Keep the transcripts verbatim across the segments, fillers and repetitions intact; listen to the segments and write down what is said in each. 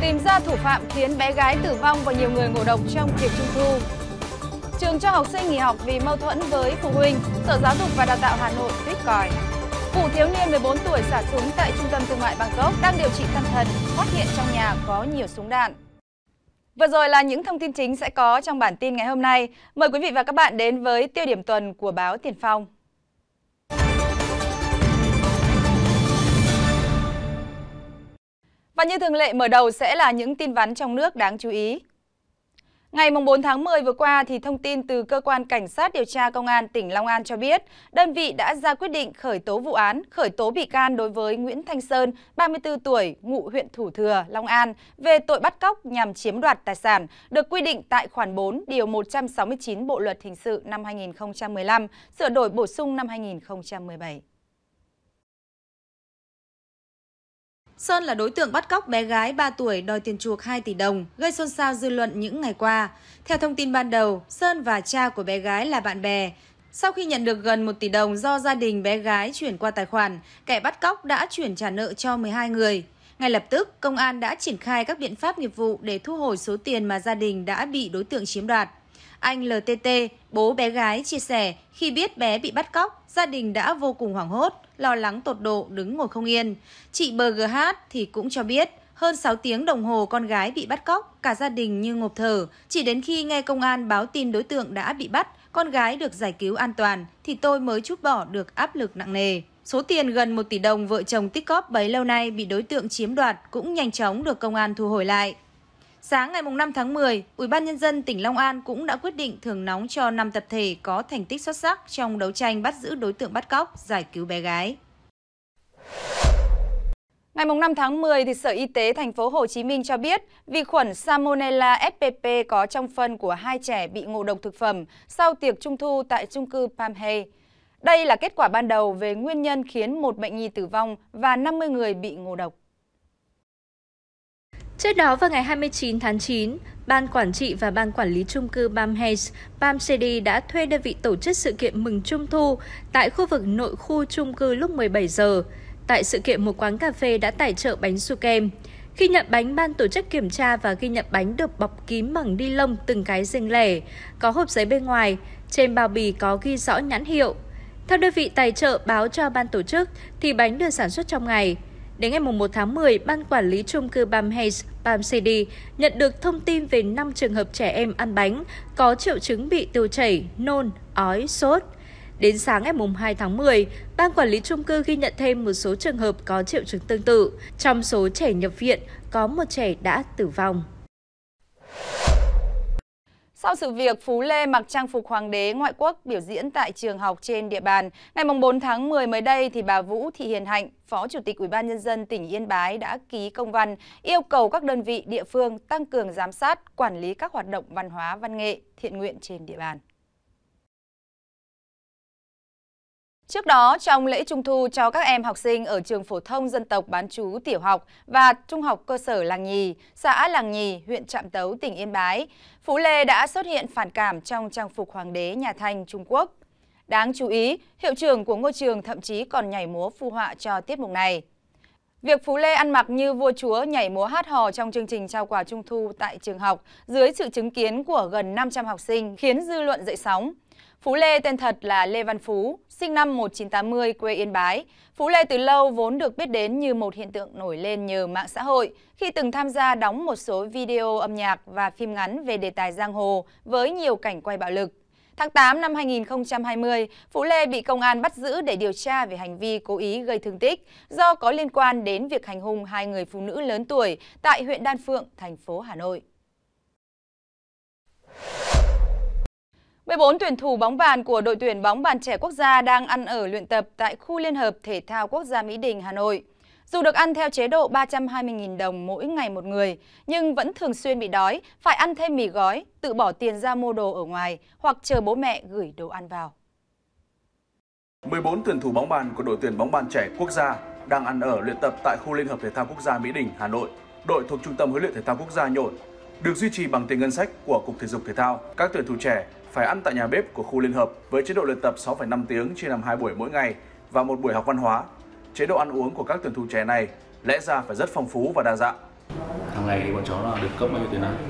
Tìm ra thủ phạm khiến bé gái tử vong và nhiều người ngộ độc trong tiệc Trung thu. Trường cho học sinh nghỉ học vì mâu thuẫn với phụ huynh. Sở Giáo dục và Đào tạo Hà Nội rít còi. Vụ thiếu niên mười bốn tuổi xả súng tại trung tâm thương mại Bangkok đang điều trị tâm thần, phát hiện trong nhà có nhiều súng đạn. Vừa rồi là những thông tin chính sẽ có trong bản tin ngày hôm nay. Mời quý vị và các bạn đến với tiêu điểm tuần của báo Tiền Phong. Và như thường lệ, mở đầu sẽ là những tin vắn trong nước đáng chú ý. Ngày bốn tháng mười vừa qua, thì thông tin từ Cơ quan Cảnh sát điều tra Công an tỉnh Long An cho biết, đơn vị đã ra quyết định khởi tố vụ án, khởi tố bị can đối với Nguyễn Thanh Sơn, ba mươi tư tuổi, ngụ huyện Thủ Thừa, Long An, về tội bắt cóc nhằm chiếm đoạt tài sản, được quy định tại khoản bốn, điều một trăm sáu mươi chín Bộ Luật Hình sự năm hai nghìn không trăm mười lăm, sửa đổi bổ sung năm hai nghìn không trăm mười bảy. Sơn là đối tượng bắt cóc bé gái ba tuổi đòi tiền chuộc hai tỷ đồng, gây xôn xao dư luận những ngày qua. Theo thông tin ban đầu, Sơn và cha của bé gái là bạn bè. Sau khi nhận được gần một tỷ đồng do gia đình bé gái chuyển qua tài khoản, kẻ bắt cóc đã chuyển trả nợ cho mười hai người. Ngay lập tức, công an đã triển khai các biện pháp nghiệp vụ để thu hồi số tiền mà gia đình đã bị đối tượng chiếm đoạt. Anh lờ tê tê, bố bé gái, chia sẻ khi biết bé bị bắt cóc, gia đình đã vô cùng hoảng hốt, lo lắng tột độ, đứng ngồi không yên. Chị bê giê hát thì cũng cho biết, hơn sáu tiếng đồng hồ con gái bị bắt cóc, cả gia đình như ngộp thở. Chỉ đến khi nghe công an báo tin đối tượng đã bị bắt, con gái được giải cứu an toàn, thì tôi mới trút bỏ được áp lực nặng nề. Số tiền gần một tỷ đồng vợ chồng tích cóp bấy lâu nay bị đối tượng chiếm đoạt cũng nhanh chóng được công an thu hồi lại. Sáng ngày năm tháng mười, Ủy ban Nhân dân tỉnh Long An cũng đã quyết định thưởng nóng cho năm tập thể có thành tích xuất sắc trong đấu tranh bắt giữ đối tượng bắt cóc, giải cứu bé gái. Ngày năm tháng mười, thì Sở Y tế Thành phố Hồ Chí Minh cho biết vi khuẩn Salmonella ét pê pê có trong phân của hai trẻ bị ngộ độc thực phẩm sau tiệc Trung thu tại chung cư Palm Hay. Đây là kết quả ban đầu về nguyên nhân khiến một bệnh nhi tử vong và năm mươi người bị ngộ độc. Trước đó vào ngày hai mươi chín tháng chín, Ban Quản trị và Ban Quản lý chung cư Palm Hay, Palm City đã thuê đơn vị tổ chức sự kiện mừng Trung thu tại khu vực nội khu chung cư lúc mười bảy giờ. Tại sự kiện, một quán cà phê đã tài trợ bánh su kem. Khi nhận bánh, ban tổ chức kiểm tra và ghi nhận bánh được bọc kín bằng ni lông từng cái riêng lẻ, có hộp giấy bên ngoài, trên bao bì có ghi rõ nhãn hiệu. Theo đơn vị tài trợ báo cho ban tổ chức, thì bánh được sản xuất trong ngày. Đến ngày một tháng mười, Ban Quản lý chung cư Palm Hay, Palm City nhận được thông tin về năm trường hợp trẻ em ăn bánh có triệu chứng bị tiêu chảy, nôn, ói, sốt. Đến sáng ngày hai tháng mười, Ban Quản lý chung cư ghi nhận thêm một số trường hợp có triệu chứng tương tự. Trong số trẻ nhập viện, có một trẻ đã tử vong. Sau sự việc Phú Lê mặc trang phục hoàng đế ngoại quốc biểu diễn tại trường học trên địa bàn, ngày bốn tháng mười mới đây, thì bà Vũ Thị Hiền Hạnh, Phó Chủ tịch Ủy ban Nhân dân tỉnh Yên Bái đã ký công văn yêu cầu các đơn vị địa phương tăng cường giám sát, quản lý các hoạt động văn hóa, văn nghệ, thiện nguyện trên địa bàn. Trước đó, trong lễ Trung thu cho các em học sinh ở trường phổ thông dân tộc bán trú tiểu học và trung học cơ sở Làng Nhì, xã Làng Nhì, huyện Trạm Tấu, tỉnh Yên Bái, Phú Lê đã xuất hiện phản cảm trong trang phục hoàng đế nhà Thanh Trung Quốc. Đáng chú ý, hiệu trưởng của ngôi trường thậm chí còn nhảy múa phù họa cho tiết mục này. Việc Phú Lê ăn mặc như vua chúa nhảy múa hát hò trong chương trình trao quà Trung thu tại trường học dưới sự chứng kiến của gần năm trăm học sinh khiến dư luận dậy sóng. Phú Lê tên thật là Lê Văn Phú, sinh năm một nghìn chín trăm tám mươi, quê Yên Bái. Phú Lê từ lâu vốn được biết đến như một hiện tượng nổi lên nhờ mạng xã hội khi từng tham gia đóng một số video âm nhạc và phim ngắn về đề tài giang hồ với nhiều cảnh quay bạo lực. Tháng tám năm hai nghìn không trăm hai mươi, Phú Lê bị công an bắt giữ để điều tra về hành vi cố ý gây thương tích do có liên quan đến việc hành hung hai người phụ nữ lớn tuổi tại huyện Đan Phượng, thành phố Hà Nội. mười bốn tuyển thủ bóng bàn của đội tuyển bóng bàn trẻ quốc gia đang ăn ở luyện tập tại khu Liên hợp Thể thao Quốc gia Mỹ Đình, Hà Nội. Dù được ăn theo chế độ ba trăm hai mươi nghìn đồng mỗi ngày một người, nhưng vẫn thường xuyên bị đói, phải ăn thêm mì gói, tự bỏ tiền ra mua đồ ở ngoài hoặc chờ bố mẹ gửi đồ ăn vào. mười bốn tuyển thủ bóng bàn của đội tuyển bóng bàn trẻ quốc gia đang ăn ở luyện tập tại khu Liên hợp Thể thao Quốc gia Mỹ Đình, Hà Nội. Đội thuộc Trung tâm Huấn luyện Thể thao Quốc gia Nhổn được duy trì bằng tiền ngân sách của Cục Thể dục Thể thao. Các tuyển thủ trẻ phải ăn tại nhà bếp của khu liên hợp với chế độ luyện tập sáu phẩy năm tiếng chia làm hai buổi mỗi ngày và một buổi học văn hóa. Chế độ ăn uống của các tuyển thủ trẻ này lẽ ra phải rất phong phú và đa dạng. Hàng ngày thì bọn cháu là được cấp bao nhiêu tiền ăn?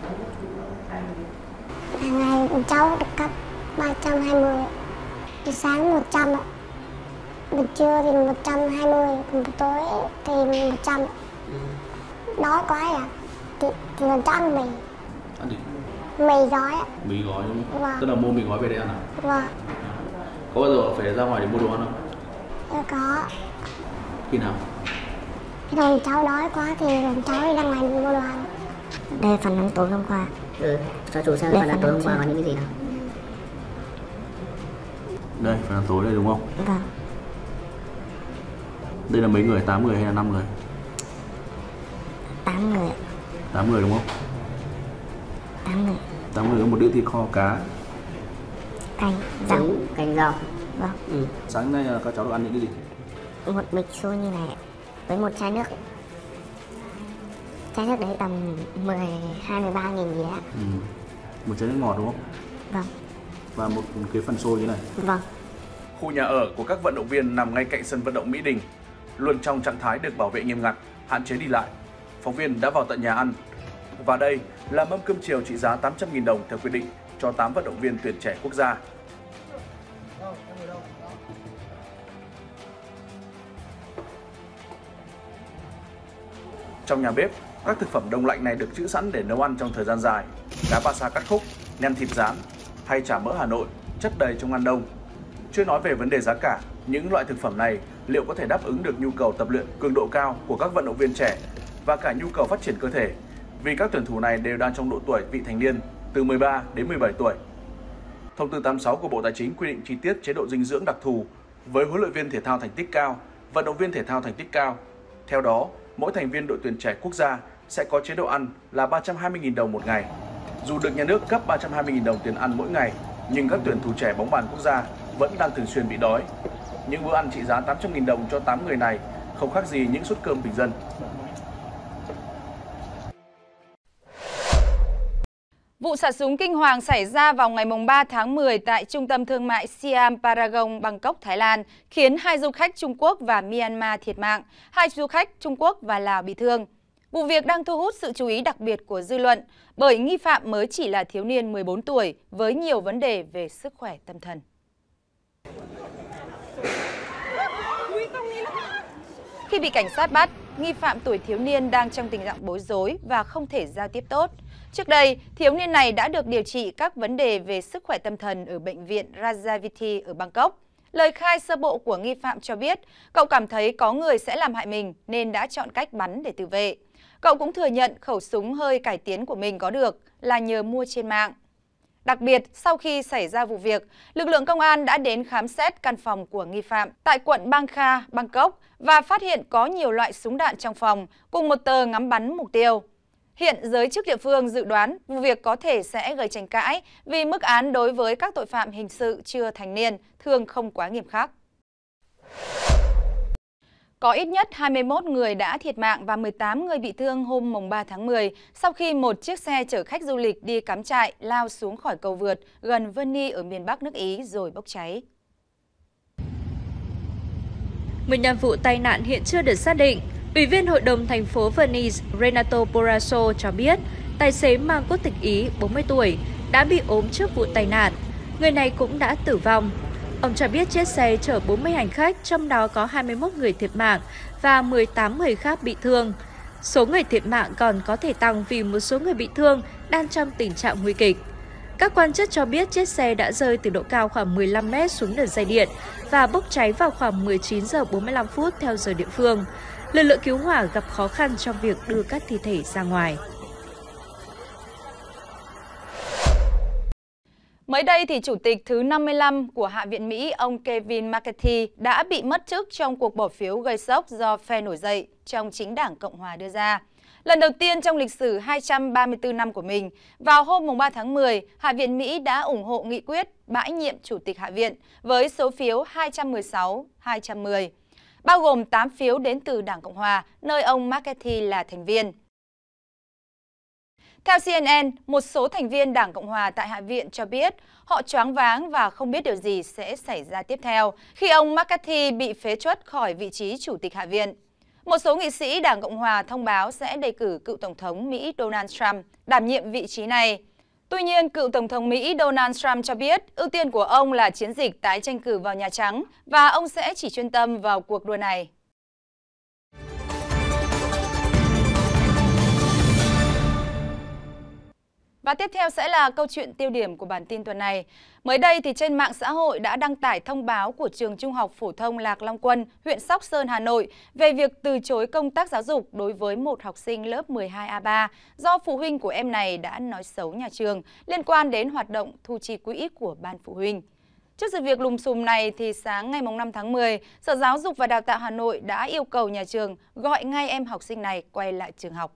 Hàng ngày bọn cháu được cấp ba trăm hai mươi. Buổi sáng một trăm ạ. Buổi trưa thì một trăm hai mươi, buổi tối thì một trăm. Đói quá à? Thì, thì bọn cháu ăn mì. Ăn gì? Mì gói ạ. Mì gói đúng không? Vâng. Tức là mua mì gói về đây ăn à? Vâng. Có bao giờ phải ra ngoài để mua đồ ăn không? Dạ có. Khi nào? Khi nào cháu đói quá thì bọn cháu đi ra ngoài mua đồ ăn. Đây là phần ăn tối hôm qua. Ừ, cho chú xem phần ăn tối hôm qua có những cái gì nào? Đây, phần ăn tối đây đúng không? Vâng. Đây là mấy người? tám người hay là năm người? tám người. tám người đúng không? tám người. tám người có một đĩa thịt kho cá. Canh, rau. Trứng, canh rau. Vâng. Ừ. Sáng nay các cháu được ăn những cái gì? Một bịch xôi như này với một chai nước. Chai nước đấy tầm mười hai mười ba nghìn gì đấy. Ừ. Một chai nước ngọt đúng không? Vâng. Và một cái phần xôi như này. Vâng. Khu nhà ở của các vận động viên nằm ngay cạnh sân vận động Mỹ Đình, luôn trong trạng thái được bảo vệ nghiêm ngặt, hạn chế đi lại. Phóng viên đã vào tận nhà ăn. Và đây là mâm cơm chiều trị giá tám trăm nghìn đồng theo quy định cho tám vận động viên tuyển trẻ quốc gia. Trong nhà bếp, các thực phẩm đông lạnh này được trữ sẵn để nấu ăn trong thời gian dài. Cá ba sa cắt khúc, nem thịt rán hay chả mỡ Hà Nội chất đầy trong ngăn đông. Chưa nói về vấn đề giá cả, những loại thực phẩm này liệu có thể đáp ứng được nhu cầu tập luyện cường độ cao của các vận động viên trẻ và cả nhu cầu phát triển cơ thể, vì các tuyển thủ này đều đang trong độ tuổi vị thành niên từ mười ba đến mười bảy tuổi. Thông tư tám mươi sáu của Bộ Tài chính quy định chi tiết chế độ dinh dưỡng đặc thù với huấn luyện viên thể thao thành tích cao, vận động viên thể thao thành tích cao. Theo đó, mỗi thành viên đội tuyển trẻ quốc gia sẽ có chế độ ăn là ba trăm hai mươi nghìn đồng một ngày. Dù được nhà nước cấp ba trăm hai mươi nghìn đồng tiền ăn mỗi ngày, nhưng các tuyển thủ trẻ bóng bàn quốc gia vẫn đang thường xuyên bị đói. Những bữa ăn trị giá tám trăm nghìn đồng cho tám người này không khác gì những suất cơm bình dân. Vụ xả súng kinh hoàng xảy ra vào ngày ba tháng mười tại trung tâm thương mại Siam Paragon, Bangkok, Thái Lan, khiến hai du khách Trung Quốc và Myanmar thiệt mạng, hai du khách Trung Quốc và Lào bị thương. Vụ việc đang thu hút sự chú ý đặc biệt của dư luận bởi nghi phạm mới chỉ là thiếu niên mười bốn tuổi với nhiều vấn đề về sức khỏe tâm thần. Khi bị cảnh sát bắt, nghi phạm tuổi thiếu niên đang trong tình trạng bối rối và không thể giao tiếp tốt. Trước đây, thiếu niên này đã được điều trị các vấn đề về sức khỏe tâm thần ở bệnh viện Rajaviti ở Bangkok. Lời khai sơ bộ của nghi phạm cho biết, cậu cảm thấy có người sẽ làm hại mình nên đã chọn cách bắn để tự vệ. Cậu cũng thừa nhận khẩu súng hơi cải tiến của mình có được là nhờ mua trên mạng. Đặc biệt, sau khi xảy ra vụ việc, lực lượng công an đã đến khám xét căn phòng của nghi phạm tại quận Bang Kha, Bangkok và phát hiện có nhiều loại súng đạn trong phòng cùng một tờ ngắm bắn mục tiêu. Hiện giới chức địa phương dự đoán vụ việc có thể sẽ gây tranh cãi vì mức án đối với các tội phạm hình sự chưa thành niên thường không quá nghiêm khắc. Có ít nhất hai mươi mốt người đã thiệt mạng và mười tám người bị thương hôm mùng ba tháng mười sau khi một chiếc xe chở khách du lịch đi cắm trại lao xuống khỏi cầu vượt gần Veni ở miền Bắc nước Ý rồi bốc cháy. Nguyên nhân vụ tai nạn hiện chưa được xác định. Ủy viên Hội đồng thành phố Venice Renato Borrasso cho biết tài xế mang quốc tịch Ý bốn mươi tuổi đã bị ốm trước vụ tai nạn. Người này cũng đã tử vong. Ông cho biết chiếc xe chở bốn mươi hành khách, trong đó có hai mươi mốt người thiệt mạng và mười tám người khác bị thương. Số người thiệt mạng còn có thể tăng vì một số người bị thương đang trong tình trạng nguy kịch. Các quan chức cho biết chiếc xe đã rơi từ độ cao khoảng mười lăm mét xuống đường dây điện và bốc cháy vào khoảng mười chín giờ bốn mươi lăm phút theo giờ địa phương. Lực lượng cứu hỏa gặp khó khăn trong việc đưa các thi thể ra ngoài. Mới đây thì Chủ tịch thứ năm mươi lăm của Hạ viện Mỹ, ông Kevin McCarthy đã bị mất chức trong cuộc bỏ phiếu gây sốc do phe nổi dậy trong chính đảng Cộng hòa đưa ra. Lần đầu tiên trong lịch sử hai trăm ba mươi tư năm của mình, vào hôm ba tháng mười, Hạ viện Mỹ đã ủng hộ nghị quyết bãi nhiệm Chủ tịch Hạ viện với số phiếu hai trăm mười sáu hai trăm mười, bao gồm tám phiếu đến từ Đảng Cộng hòa, nơi ông McCarthy là thành viên. Theo C N N, một số thành viên Đảng Cộng hòa tại Hạ viện cho biết họ choáng váng và không biết điều gì sẽ xảy ra tiếp theo khi ông McCarthy bị phế truất khỏi vị trí Chủ tịch Hạ viện. Một số nghị sĩ Đảng Cộng hòa thông báo sẽ đề cử cựu Tổng thống Mỹ Donald Trump đảm nhiệm vị trí này. Tuy nhiên, cựu Tổng thống Mỹ Donald Trump cho biết ưu tiên của ông là chiến dịch tái tranh cử vào Nhà Trắng và ông sẽ chỉ chuyên tâm vào cuộc đua này. Và tiếp theo sẽ là câu chuyện tiêu điểm của bản tin tuần này. Mới đây thì trên mạng xã hội đã đăng tải thông báo của trường Trung học phổ thông Lạc Long Quân, huyện Sóc Sơn, Hà Nội về việc từ chối công tác giáo dục đối với một học sinh lớp mười hai A ba do phụ huynh của em này đã nói xấu nhà trường liên quan đến hoạt động thu chi quỹ của ban phụ huynh. Trước sự việc lùm xùm này thì sáng ngày năm tháng mười, Sở Giáo dục và Đào tạo Hà Nội đã yêu cầu nhà trường gọi ngay em học sinh này quay lại trường học.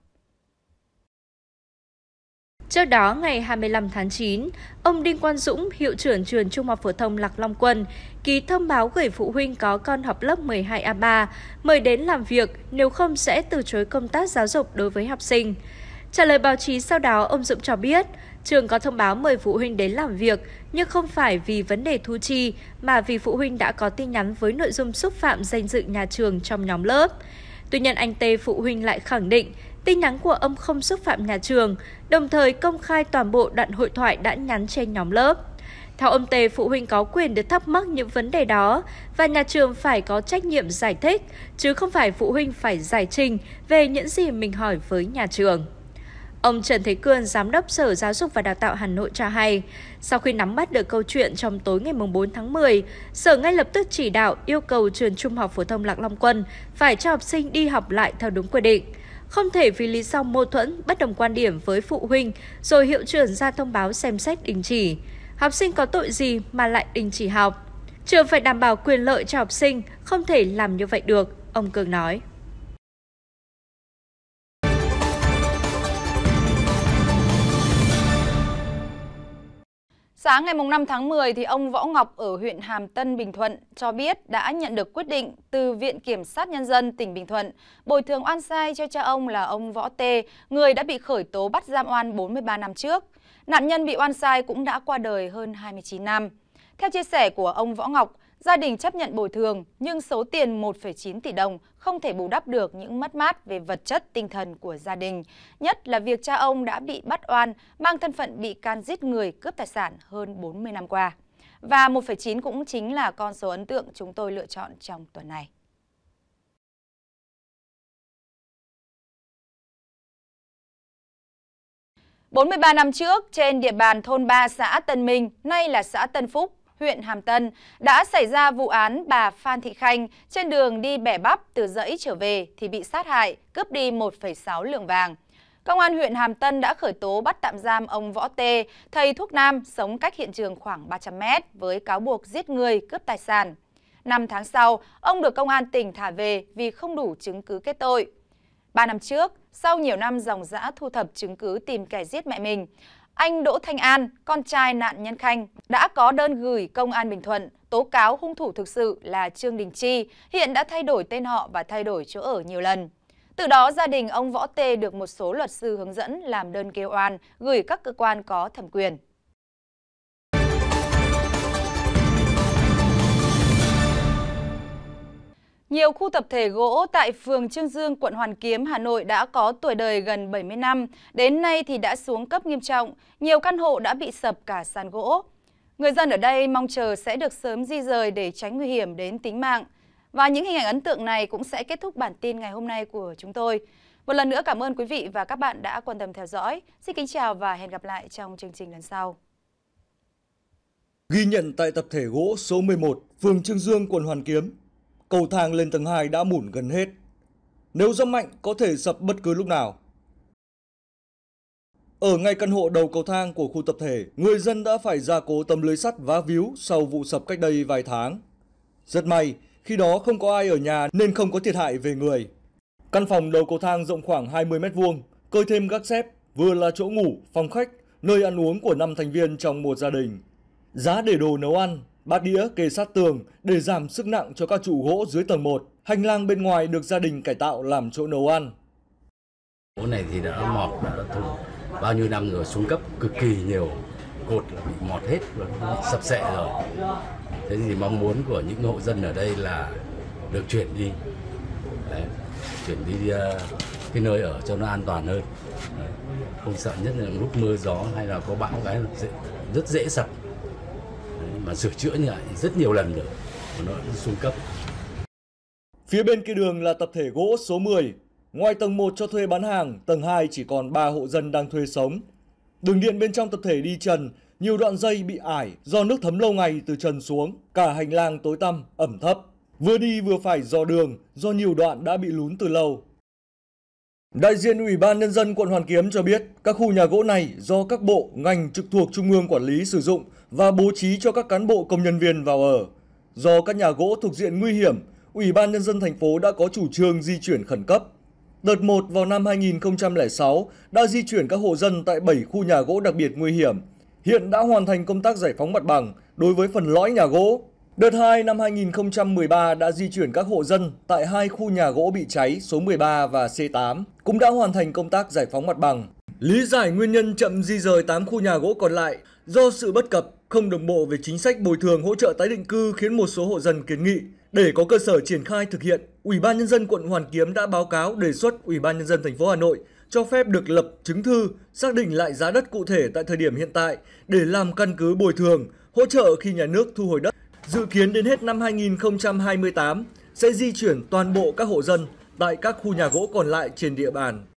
Trước đó, ngày hai mươi lăm tháng chín, ông Đinh Quang Dũng, hiệu trưởng trường Trung học phổ thông Lạc Long Quân, ký thông báo gửi phụ huynh có con học lớp mười hai A ba, mời đến làm việc, nếu không sẽ từ chối công tác giáo dục đối với học sinh. Trả lời báo chí sau đó, ông Dũng cho biết, trường có thông báo mời phụ huynh đến làm việc, nhưng không phải vì vấn đề thu chi, mà vì phụ huynh đã có tin nhắn với nội dung xúc phạm danh dự nhà trường trong nhóm lớp. Tuy nhiên, anh T, phụ huynh lại khẳng định, tin nhắn của ông không xúc phạm nhà trường, đồng thời công khai toàn bộ đoạn hội thoại đã nhắn trên nhóm lớp. Theo ông T, phụ huynh có quyền được thắc mắc những vấn đề đó và nhà trường phải có trách nhiệm giải thích, chứ không phải phụ huynh phải giải trình về những gì mình hỏi với nhà trường. Ông Trần Thế Cương, Giám đốc Sở Giáo dục và Đào tạo Hà Nội cho hay, sau khi nắm bắt được câu chuyện trong tối ngày bốn tháng mười, Sở ngay lập tức chỉ đạo yêu cầu trường Trung học phổ thông Lạc Long Quân phải cho học sinh đi học lại theo đúng quy định. Không thể vì lý do mâu thuẫn, bất đồng quan điểm với phụ huynh rồi hiệu trưởng ra thông báo xem xét đình chỉ. Học sinh có tội gì mà lại đình chỉ học? Trường phải đảm bảo quyền lợi cho học sinh, không thể làm như vậy được, ông Cương nói. Sáng ngày năm tháng mười, thì ông Võ Ngọc ở huyện Hàm Tân, Bình Thuận cho biết đã nhận được quyết định từ Viện Kiểm sát Nhân dân tỉnh Bình Thuận bồi thường oan sai cho cha ông là ông Võ T, người đã bị khởi tố bắt giam oan bốn mươi ba năm trước. Nạn nhân bị oan sai cũng đã qua đời hơn hai mươi chín năm. Theo chia sẻ của ông Võ Ngọc, gia đình chấp nhận bồi thường nhưng số tiền một phẩy chín tỷ đồng không thể bù đắp được những mất mát về vật chất tinh thần của gia đình. Nhất là việc cha ông đã bị bắt oan, mang thân phận bị can giết người, cướp tài sản hơn bốn mươi năm qua. Và một phẩy chín cũng chính là con số ấn tượng chúng tôi lựa chọn trong tuần này. bốn mươi ba năm trước, trên địa bàn thôn ba xã Tân Minh, nay là xã Tân Phúc, huyện Hàm Tân, đã xảy ra vụ án bà Phan Thị Khanh trên đường đi bẻ bắp từ dãy trở về thì bị sát hại, cướp đi một phẩy sáu lượng vàng. Công an huyện Hàm Tân đã khởi tố bắt tạm giam ông Võ T, thầy thuốc nam sống cách hiện trường khoảng ba trăm mét với cáo buộc giết người, cướp tài sản. Năm tháng sau, ông được công an tỉnh thả về vì không đủ chứng cứ kết tội. Ba năm trước, sau nhiều năm ròng rã thu thập chứng cứ tìm kẻ giết mẹ mình, anh Đỗ Thanh An, con trai nạn nhân Khanh, đã có đơn gửi Công an Bình Thuận tố cáo hung thủ thực sự là Trương Đình Chi, hiện đã thay đổi tên họ và thay đổi chỗ ở nhiều lần. Từ đó, gia đình ông Võ T được một số luật sư hướng dẫn làm đơn kêu oan, gửi các cơ quan có thẩm quyền. Nhiều khu tập thể gỗ tại phường Chương Dương, quận Hoàn Kiếm, Hà Nội đã có tuổi đời gần bảy mươi năm. Đến nay thì đã xuống cấp nghiêm trọng, nhiều căn hộ đã bị sập cả sàn gỗ. Người dân ở đây mong chờ sẽ được sớm di rời để tránh nguy hiểm đến tính mạng. Và những hình ảnh ấn tượng này cũng sẽ kết thúc bản tin ngày hôm nay của chúng tôi. Một lần nữa cảm ơn quý vị và các bạn đã quan tâm theo dõi. Xin kính chào và hẹn gặp lại trong chương trình lần sau. Ghi nhận tại tập thể gỗ số mười một, phường Chương Dương, quận Hoàn Kiếm. Cầu thang lên tầng hai đã mủn gần hết. Nếu gió mạnh có thể sập bất cứ lúc nào. Ở ngay căn hộ đầu cầu thang của khu tập thể, người dân đã phải gia cố tấm lưới sắt vá víu sau vụ sập cách đây vài tháng. Rất may, khi đó không có ai ở nhà nên không có thiệt hại về người. Căn phòng đầu cầu thang rộng khoảng hai mươi mét vuông, cơi thêm gác xép, vừa là chỗ ngủ, phòng khách, nơi ăn uống của năm thành viên trong một gia đình. Giá để đồ nấu ăn, bát đĩa kề sát tường để giảm sức nặng cho các trụ gỗ dưới tầng một. Hành lang bên ngoài được gia đình cải tạo làm chỗ nấu ăn. Gỗ này thì đã mọt, đã thủng bao nhiêu năm rồi, xuống cấp cực kỳ nhiều, cột là bị mọt hết và bị sập sệ rồi. Thế thì mong muốn của những hộ dân ở đây là được chuyển đi. Đấy. chuyển đi uh, cái nơi ở cho nó an toàn hơn, không sợ, nhất là lúc mưa gió hay là có bão cái dễ, rất dễ sập. Đấy, mà sửa chữa như vậy rất nhiều lần rồi mà nó xuống cấp. Phía bên kia đường là tập thể gỗ số mười. Ngoài tầng một cho thuê bán hàng, tầng hai chỉ còn ba hộ dân đang thuê sống. Đường điện bên trong tập thể đi trần, nhiều đoạn dây bị ải do nước thấm lâu ngày từ trần xuống. Cả hành lang tối tăm, ẩm thấp. Vừa đi vừa phải dò đường do nhiều đoạn đã bị lún từ lâu. Đại diện Ủy ban Nhân dân quận Hoàn Kiếm cho biết các khu nhà gỗ này do các bộ, ngành trực thuộc Trung ương quản lý sử dụng và bố trí cho các cán bộ công nhân viên vào ở. Do các nhà gỗ thuộc diện nguy hiểm, Ủy ban Nhân dân thành phố đã có chủ trương di chuyển khẩn cấp. Đợt một vào năm hai nghìn không trăm lẻ sáu đã di chuyển các hộ dân tại bảy khu nhà gỗ đặc biệt nguy hiểm. Hiện đã hoàn thành công tác giải phóng mặt bằng đối với phần lõi nhà gỗ. Đợt hai năm hai nghìn không trăm mười ba đã di chuyển các hộ dân tại hai khu nhà gỗ bị cháy số mười ba và C tám, cũng đã hoàn thành công tác giải phóng mặt bằng. Lý giải nguyên nhân chậm di rời tám khu nhà gỗ còn lại do sự bất cập, không đồng bộ về chính sách bồi thường hỗ trợ tái định cư khiến một số hộ dân kiến nghị. Để có cơ sở triển khai thực hiện, Ủy ban Nhân dân quận Hoàn Kiếm đã báo cáo đề xuất Ủy ban Nhân dân thành phố Hà Nội cho phép được lập chứng thư xác định lại giá đất cụ thể tại thời điểm hiện tại để làm căn cứ bồi thường, hỗ trợ khi nhà nước thu hồi đất. Dự kiến đến hết năm hai nghìn không trăm hai mươi tám sẽ di chuyển toàn bộ các hộ dân tại các khu nhà gỗ còn lại trên địa bàn.